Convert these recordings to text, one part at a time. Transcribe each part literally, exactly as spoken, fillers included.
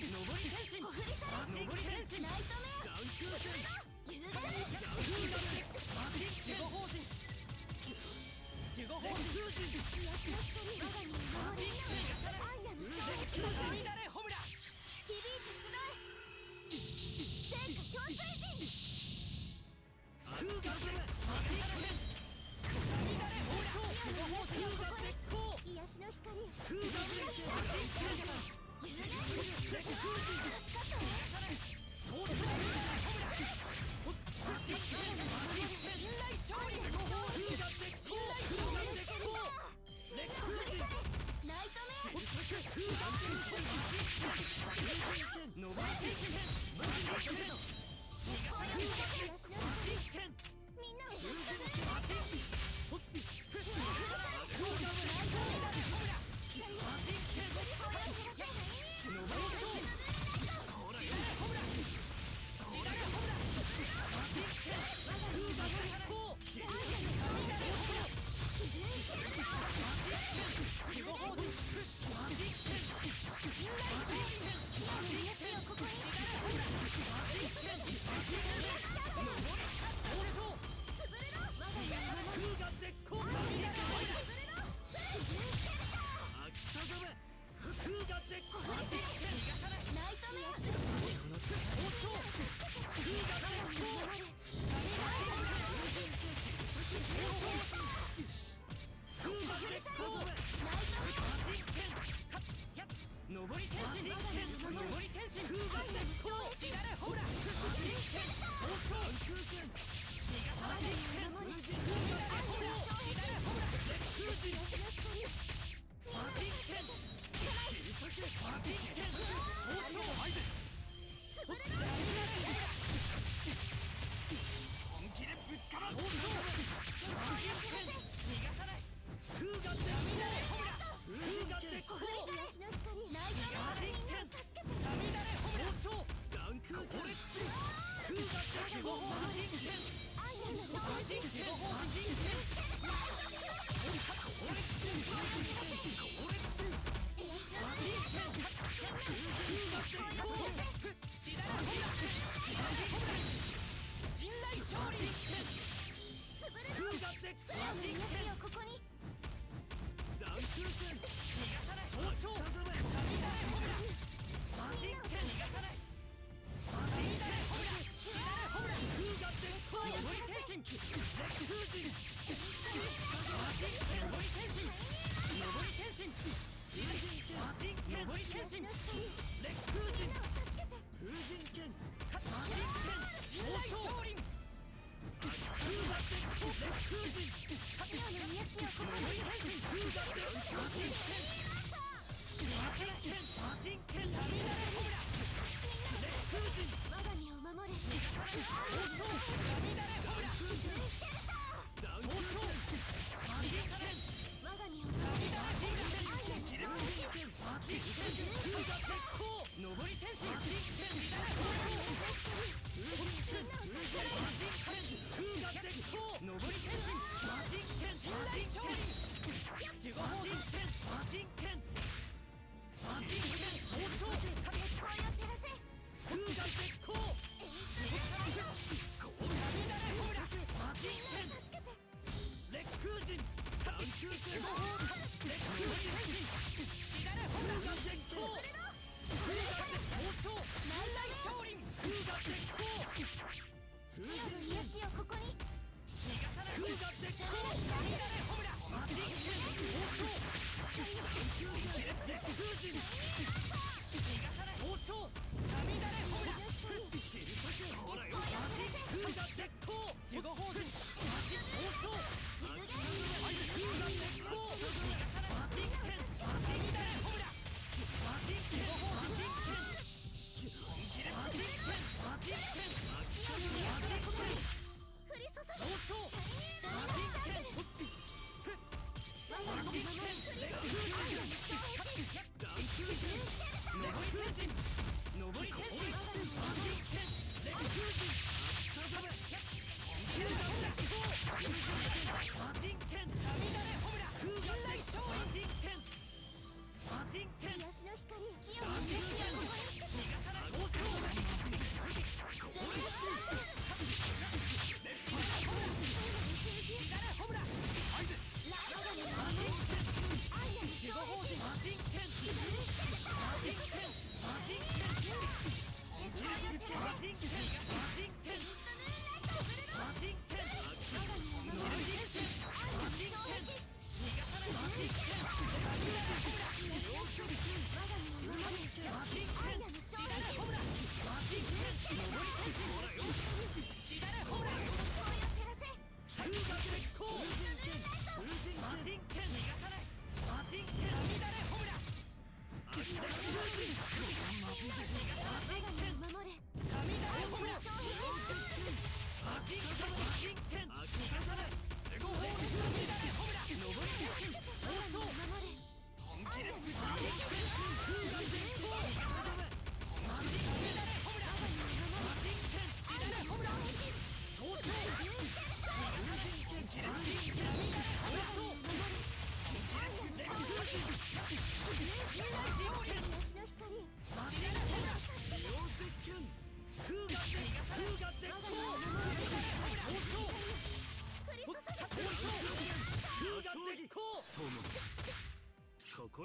月を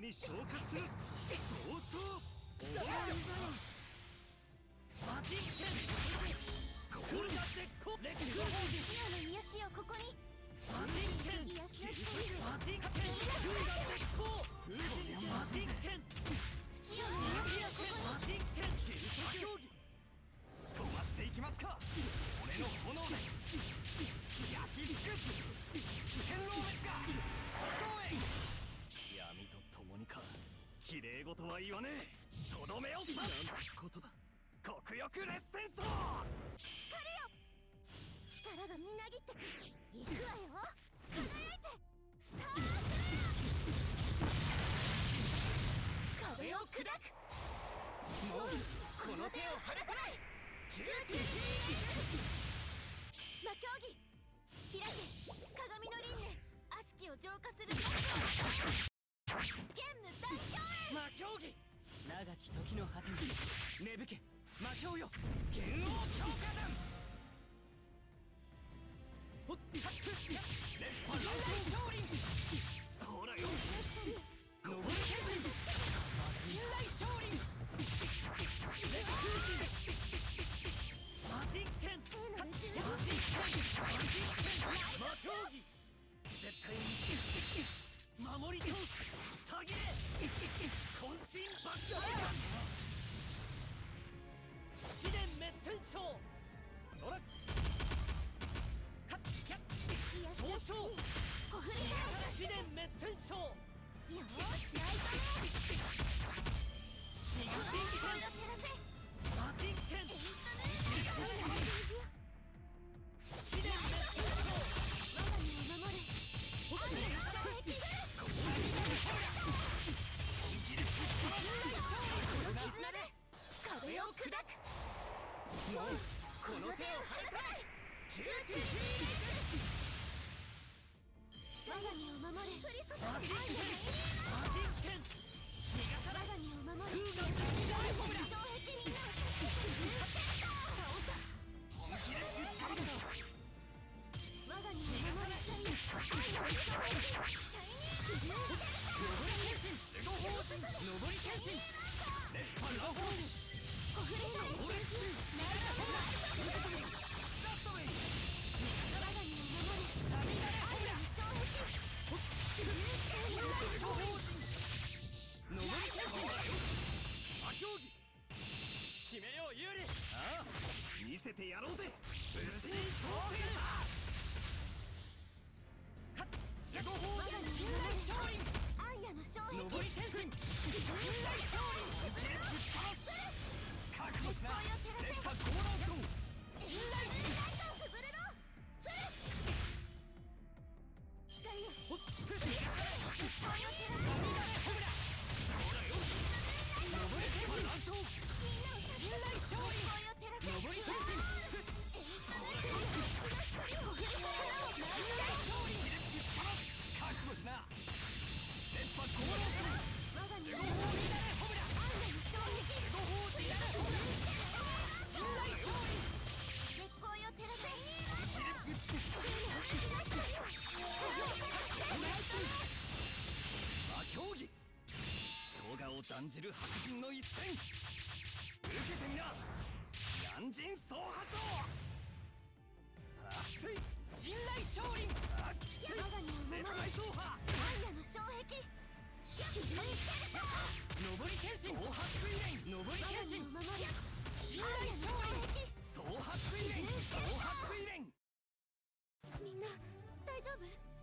に消化する。そうそうおわりマジッケンゴールダ絶好レック今の癒しをここに。 マジッケン癒しをここに。 マジッケンゴールダ絶好マジッケン月夜の癒しをここに。 マジッケンジルサ競技飛ばしていきますか。俺の炎で焼き尽くす天狼滅がそうへ闇と共にか。綺麗事は言わねえ。とどめを刺すなんてことだ。極欲烈戦争光よ。力がみなぎってくる。行くわよ。輝いてスタート。壁を砕く。 もうこの手を離さない。 魔競技開け。鏡の輪廻悪しきを浄化する。剣無断境魔競技長き時の果てに芽吹け魔境よ剣王強化弾。ほっはっ熱波乱戦少林ほらよゴール剣心信頼少林レッマジッケンマジッケンマジッケン魔競技絶対に守り通す。たぎれ渾身爆破弾試練滅天章そらかっキャッ総称ほふれた試練滅天章よーしナイトメシガテン声を照らせ。 マジッケンエイト試練滅天章我が身を守れ。愛の障壁だ。絆で壁を砕く。 もうこの手を離さない。 チューチュー我が身を守れ。降り注ぐ愛のマジッケン逃がさない。 我が身を守れ。 空が突き出るホムラ障壁になる。 本気でぶちかまる。 我が身を守れ。愛の障壁シャイニー上り剣心守護法神上り剣心熱波ラフォーほふれたいオレックナイトホムラジャストウェイ我が身を守れ。 サビダレホムラ愛の障壁信頼守護法神上り剣心魔競技決めようユーリ。ああ見せてやろうぜ武神総フェルター守護法神信頼勝利アイアの障壁。 上り剣心信頼勝利ぶち覚悟しな熱波高難層信頼スブレロ光よ。 ほっプシサミダレホムラほらよ上り剣心乱勝信頼勝利声を照らせ。 上り剣心ほらよ覚悟しな熱波高難層我が身を守護法乱れホムラアイアの障壁。 守護法乱れホムラ信頼勝利月光よ照らせ。 魔競技動画を断じる白人の一戦受けてみな闇人総破傷熱い信頼勝利熱い我が身を守れ。 熱再走破アイアの障壁。 上り剣心総破水蓮上り我が剣心身を守れ。 信頼勝利総破水蓮総破水蓮みんな大丈夫？